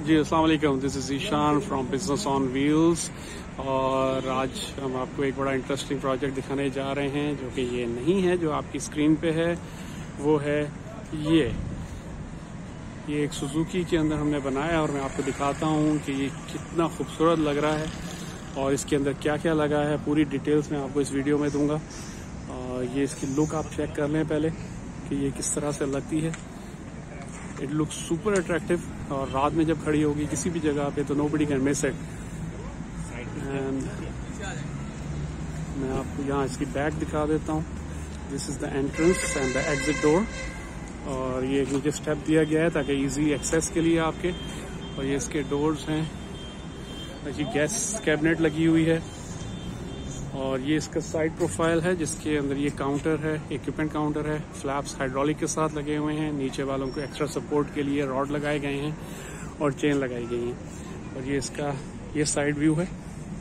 जी अस्सलाम वालेकुम, this is Ishan from business on wheels. और आज हम आपको एक बड़ा इंटरेस्टिंग प्रोजेक्ट दिखाने जा रहे हैं, जो कि ये नहीं है जो आपकी स्क्रीन पे है, वो है ये एक सुजुकी के अंदर हमने बनाया और मैं आपको दिखाता हूँ कि ये कितना खूबसूरत लग रहा है और इसके अंदर क्या क्या लगा है। पूरी डिटेल्स मैं आपको इस वीडियो में दूंगा। और ये इसकी लुक आप चेक कर लें पहले कि ये किस तरह से लगती है। इट लुक सुपर अट्रैक्टिव और रात में जब खड़ी होगी किसी भी जगह पे तो nobody can miss it. And मैं आपको यहाँ इसकी बैक दिखा देता हूँ। This is the entrance and the exit door. और ये नीचे स्टेप दिया गया है ताकि इजी एक्सेस के लिए आपके। और ये इसके डोर्स हैं। ये गैस कैबिनेट लगी हुई है और ये इसका साइड प्रोफाइल है जिसके अंदर ये काउंटर है, इक्विपमेंट काउंटर है। फ्लैप्स हाइड्रोलिक के साथ लगे हुए हैं। नीचे वालों को एक्स्ट्रा सपोर्ट के लिए रॉड लगाए गए हैं और चेन लगाई गई है। और ये इसका ये साइड व्यू है।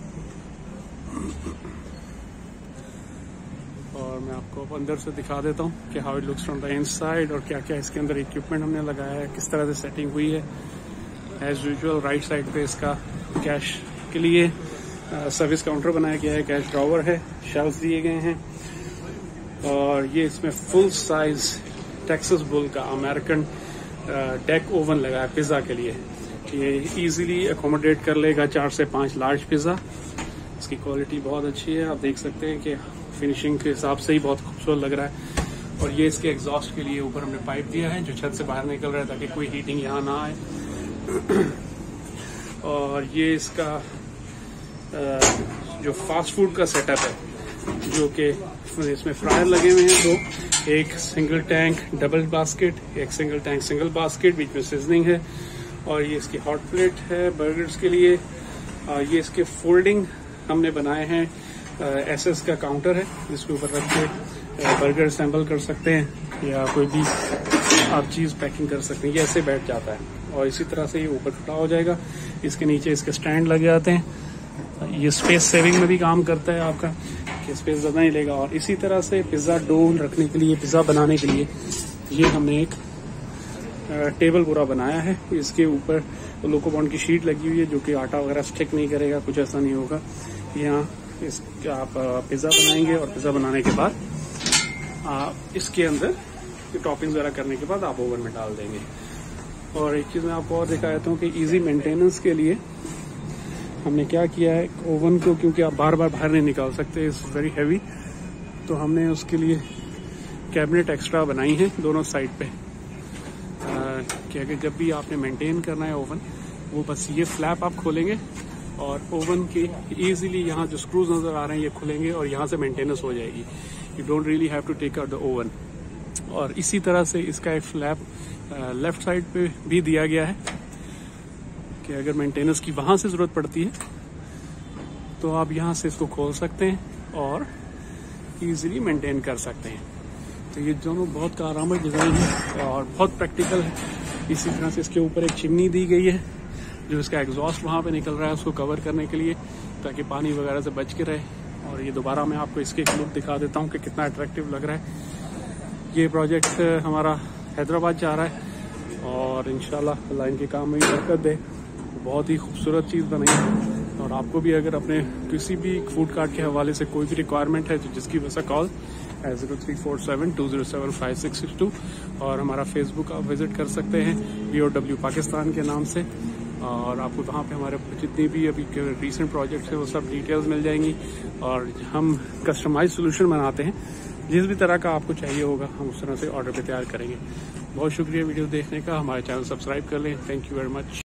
और मैं आपको अंदर से दिखा देता हूँ कि how it looks from the inside और क्या क्या इसके अंदर इक्विपमेंट हमने लगाया है, किस तरह से सेटिंग हुई है। एज यूजुअल राइट साइड पे इसका कैश के लिए सर्विस काउंटर बनाया गया है, कैश ड्रॉवर है, शेल्फ दिए गए हैं। और ये इसमें फुल साइज टेक्सास बुल का अमेरिकन डेक ओवन लगा है पिज्जा के लिए। ये इजीली अकोमोडेट कर लेगा 4 से 5 लार्ज पिज्जा। इसकी क्वालिटी बहुत अच्छी है, आप देख सकते हैं कि फिनिशिंग के हिसाब से ही बहुत खूबसूरत लग रहा है। और ये इसके एग्जॉस्ट के लिए ऊपर हमने पाइप दिया है जो छत से बाहर निकल रहा है ताकि कोई हीटिंग यहाँ ना आए। और ये इसका जो फास्ट फूड का सेटअप है, जो कि इसमें फ्रायर लगे हुए हैं दो, एक सिंगल टैंक डबल बास्केट, एक सिंगल टैंक सिंगल बास्केट, बीच में सीजनिंग है। और ये इसकी हॉट प्लेट है बर्गर्स के लिए। और ये इसके फोल्डिंग हमने बनाए हैं। एसएस का काउंटर है जिसके ऊपर रख के बर्गर असेंबल कर सकते हैं या कोई भी आप चीज पैकिंग कर सकते हैं। ये ऐसे बैठ जाता है और इसी तरह से ये ऊपर खड़ा हो जाएगा। इसके नीचे इसके स्टैंड लग जाते हैं। ये स्पेस सेविंग में भी काम करता है आपका, कि स्पेस ज्यादा नहीं लेगा। और इसी तरह से पिज्जा डो रखने के लिए, पिज्जा बनाने के लिए ये हमने एक टेबल पूरा बनाया है। इसके ऊपर लोकोबॉन्ड की शीट लगी हुई है जो कि आटा वगैरह स्टिक नहीं करेगा, कुछ ऐसा नहीं होगा। यहाँ आप पिज्जा बनाएंगे और पिज्जा बनाने के बाद आप इसके अंदर टॉपिंग्स वगैरह करने के बाद आप ओवन में डाल देंगे। और एक चीज मैं आपको और दिखा देता हूँ कि इजी मेंटेनेंस के लिए हमने क्या किया है, ओवन को क्योंकि आप बार बार बाहर नहीं निकाल सकते, इट्स वेरी हैवी, तो हमने उसके लिए कैबिनेट एक्स्ट्रा बनाई है दोनों साइड पे। कि अगर जब भी आपने मेंटेन करना है ओवन, वो बस ये फ्लैप आप खोलेंगे और ओवन के इजीली यहाँ जो स्क्रूज नजर आ रहे हैं ये खुलेंगे और यहाँ से मेंटेनेंस हो जाएगी। You don't really have to take out the oven. और इसी तरह से इसका एक फ्लैप लेफ्ट साइड पे भी दिया गया है कि अगर मेंटेनेंस की वहां से जरूरत पड़ती है तो आप यहाँ से इसको खोल सकते हैं और इजीली मेंटेन कर सकते हैं। तो ये दोनों बहुत कारआमद डिजाइन है और बहुत प्रैक्टिकल है। इसी तरह से इसके ऊपर एक चिमनी दी गई है जो इसका एग्जॉस्ट वहां पे निकल रहा है उसको कवर करने के लिए, ताकि पानी वगैरह से बच के रहे। और ये दोबारा मैं आपको इसके एक लुक दिखा देता हूँ कि कितना अट्रैक्टिव लग रहा है। ये प्रोजेक्ट हमारा हैदराबाद जा रहा है और इंशाल्लाह अल्लाह इनके काम में बरकत दे। बहुत ही खूबसूरत चीज़ बनी है। और आपको भी अगर अपने किसी भी फूड कार्ट के हवाले से कोई भी रिक्वायरमेंट है तो जिसकी वजह से कॉल 0347207562। और हमारा फेसबुक आप विजिट कर सकते हैं BOW पाकिस्तान के नाम से। और आपको वहाँ पे हमारे जितनी भी अभी रिसेंट प्रोजेक्ट्स हैं वो सब डिटेल्स मिल जाएंगी। और हम कस्टमाइज सोल्यूशन बनाते हैं, जिस भी तरह का आपको चाहिए होगा हम उस तरह से ऑर्डर पे तैयार करेंगे। बहुत शुक्रिया वीडियो देखने का। हमारे चैनल सब्सक्राइब कर लें। Thank you very much.